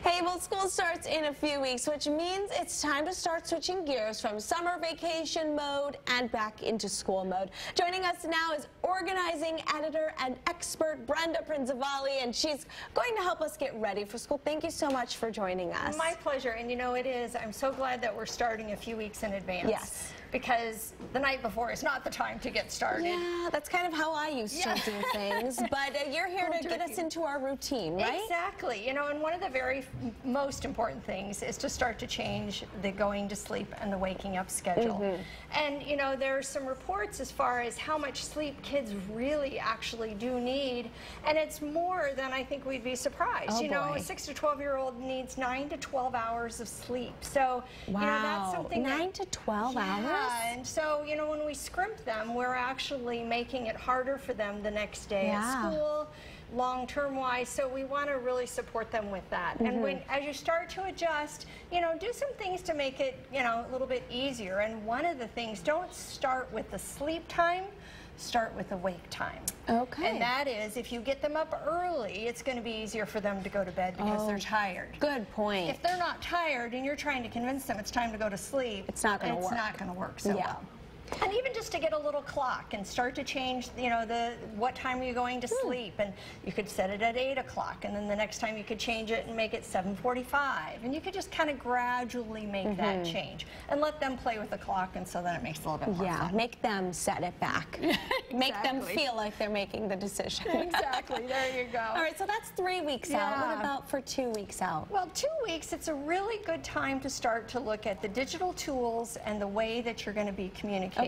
Hey, well, school starts in a few weeks, which means it's time to start switching gears from summer vacation mode and back into school mode. Joining us now is organizing editor and expert Brenda Prinzavalli, and she's going to help us get ready for school. Thank you so much for joining us. My pleasure, and you know it is. I'm so glad that we're starting a few weeks in advance. Yes. Because the night before is not the time to get started. Yeah, that's kind of how I used to do things. But you're here to get us into our routine, right? Exactly. You know, and one of the very most important things is to start to change the going to sleep and the waking up schedule. And, you know, there's some reports as far as how much sleep kids really actually do need. And it's more than I think we'd be surprised. Oh, you know, boy. a 6 to 12-year-old needs 9 to 12 hours of sleep. So, wow. you know, that's something 9 to 12 hours? And so, you know, when we scrimp them, we're actually making it harder for them the next day at school, long-term wise, so we want to really support them with that. And as you start to adjust, you know, do some things to make it, you know, a little bit easier. And one of the things, don't start with the sleep time, start with the wake time. Okay. And that is, if you get them up early, it's going to be easier for them to go to bed because they're tired. Good point. If they're not tired and you're trying to convince them it's time to go to sleep, it's not going to work. It's not going to work so well. And even just to get a little clock and start to change, you know, what time are you going to sleep, and you could set it at 8 o'clock, and then the next time you could change it and make it 7:45, and you could just kind of gradually make that change and let them play with the clock, and so then it makes it a little bit more fun. Make them set it back. Make them feel like they're making the decision. Exactly. There you go. All right, so that's 3 weeks out. What about for 2 weeks out? Well, 2 weeks, it's a really good time to start to look at the digital tools and the way that you're going to be communicating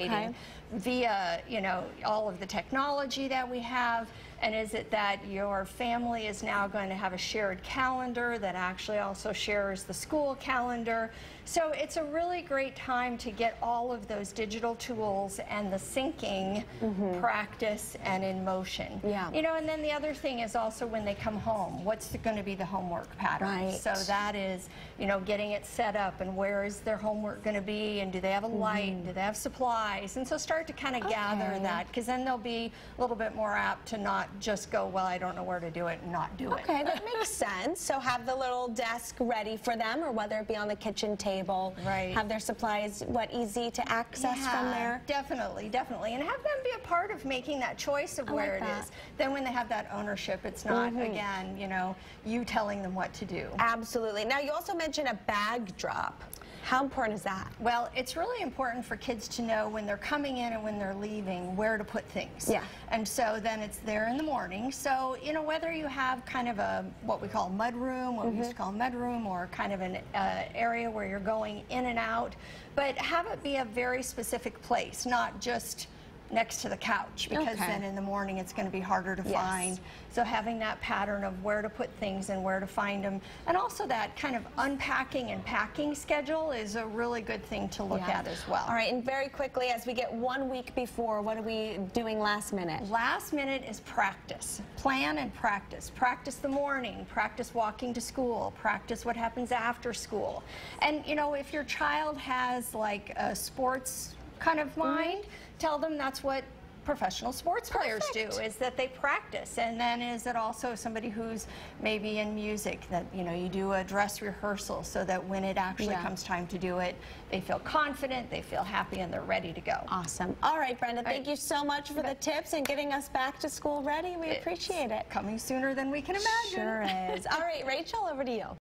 via, you know, all of the technology that we have. And is it that your family is now going to have a shared calendar that actually also shares the school calendar? So it's a really great time to get all of those digital tools and the syncing practice and in motion. You know, and then the other thing is also when they come home, what's going to be the homework pattern? So that is, you know, getting it set up, and where is their homework going to be, and do they have a light, do they have supplies? And so start to kind of gather that, because then they'll be a little bit more apt to not just go, well, I don't know where to do it, and not do it. Okay, that makes sense. So have the little desk ready for them, or whether it be on the kitchen table. Have their supplies, easy to access from there? Definitely, definitely. And have them be a part of making that choice of where it is. Then when they have that ownership, it's not, again, you know, you telling them what to do. Absolutely. Now, you also mentioned a bag drop. How important is that? Well, it's really important for kids to know when they're coming in and when they're leaving where to put things. And so then it's there in the morning. So, you know, whether you have kind of a, what we call mud room, what we used to call a mud room, or kind of an area where you're going in and out, but have it be a very specific place, not just next to the couch, because then in the morning it's going to be harder to find. So having that pattern of where to put things and where to find them, and also that kind of unpacking and packing schedule is a really good thing to look at as well. All right, and very quickly, as we get 1 week before, what are we doing last minute? Last minute is practice. Plan and practice. Practice the morning, practice walking to school, practice what happens after school. And, you know, if your child has like a sports kind of mind, tell them that's what professional sports players do, is that they practice. And then is it also somebody who's maybe in music, that, you know, you do a dress rehearsal so that when it actually comes time to do it, they feel confident, they feel happy, and they're ready to go. Awesome. All right, Brenda, thank you so much for the tips and getting us back to school ready. We appreciate it. Coming sooner than we can imagine. Sure is. All right, Rachel, over to you.